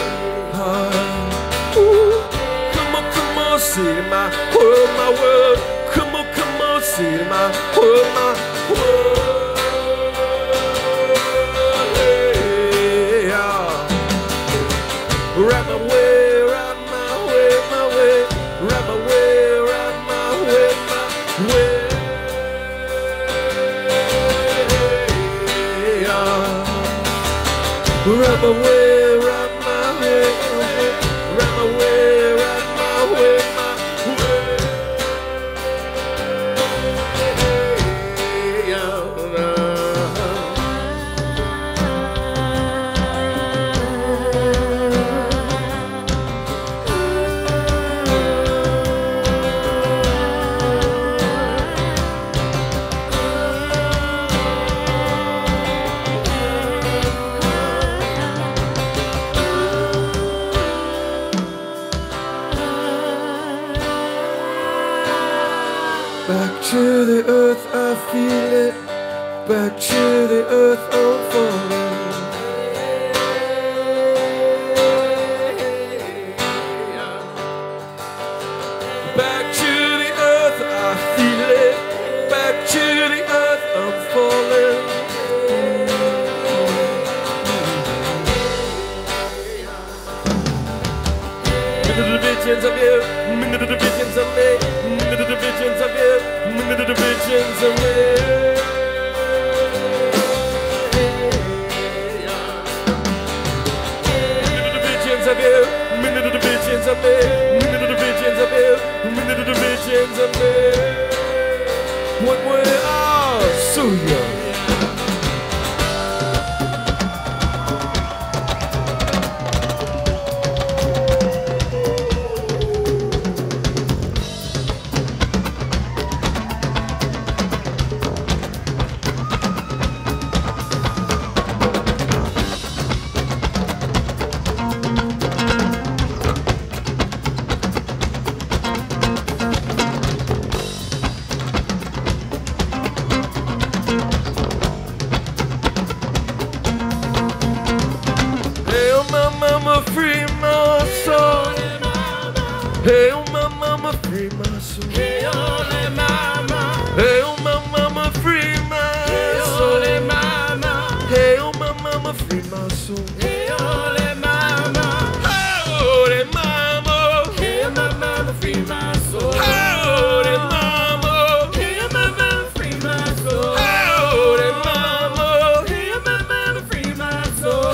high? Ooh. Come on, see my world. Come on, see my world, yeah. Right my way, right my way, right my way. Rub away, rub my way. back to the earth I'm falling. Back to the earth I feel it. Back to the earth I'm falling. The visions of you, the visions of me, the visions of you, the visions of me. The visions of you, the visions of me, the visions of you, the visions of me. When we are so young. Mama, free my soul. Hey, oh my mama, free my soul. Hey, oh my mama, free my soul. Hey, oh my mama, free my soul. Hey, oh mama, hey, my mama, free my soul. Hey, mama, hey, my mama, free my soul. Hey, mama, hey, my mama, free my soul.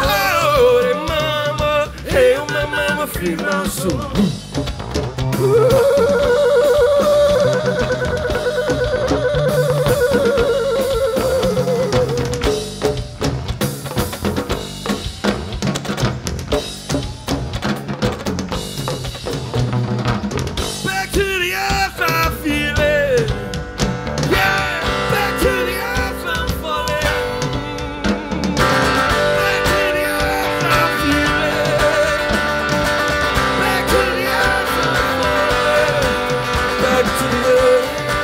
Hey, oh my mama, free my soul. Back to the earth, I feel it. Yeah, back to the earth, I'm falling. Back to the earth, I feel it. Back to the earth, I'm falling. Back to the earth.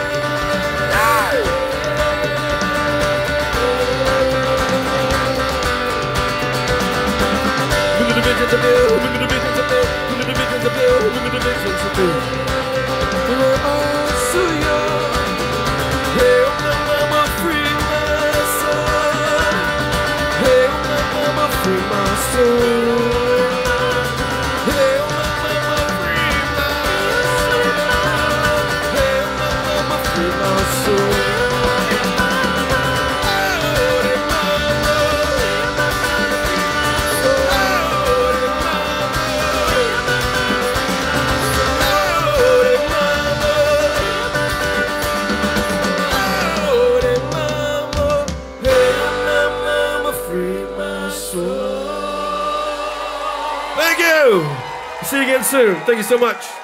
Look at the visions of you, look at the visions of you, look at the visions of you, look at the visions of you. We're all so young. Hey, oh my mama, free my soul. Hey, oh my mama, free my soul. Hey, oh my mama, free my soul. Hey, oh my mama, free my soul. Thank you. See you again soon. Thank you so much.